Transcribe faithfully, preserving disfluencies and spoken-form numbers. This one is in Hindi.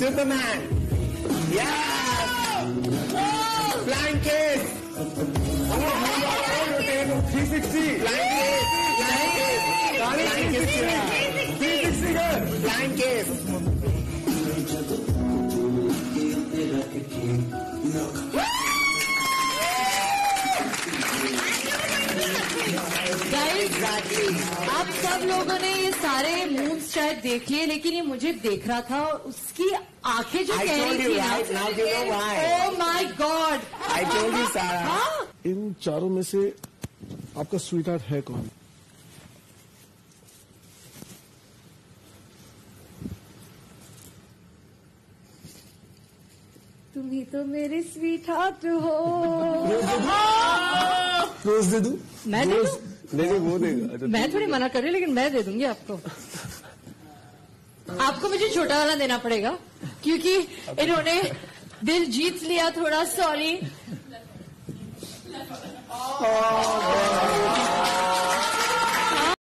Superman. Yes. Flying kiss. three sixty. Flying kiss. Flying kiss. Flying kiss. three sixty girl. Flying kiss. Exactly. आप सब लोगों ने ये सारे मूव्स शायद देख लिए, लेकिन ये मुझे देख रहा था और उसकी आंखें जो कह रही थी right? Now you know why. Oh my God. I told you, Sarah. हाँ? इन चारों में से आपका स्वीटहार्ट है कौन? तुम ही तो मेरे स्वीट हार्ट हो। रोज दे दूं? मैं दे दूं? नहीं नहीं वो देगा। अच्छा, मैं थोड़ी मना कर रही हूँ, लेकिन मैं दे दूंगी आपको। आपको मुझे छोटा वाला देना पड़ेगा क्योंकि इन्होंने दिल जीत लिया थोड़ा। सॉरी।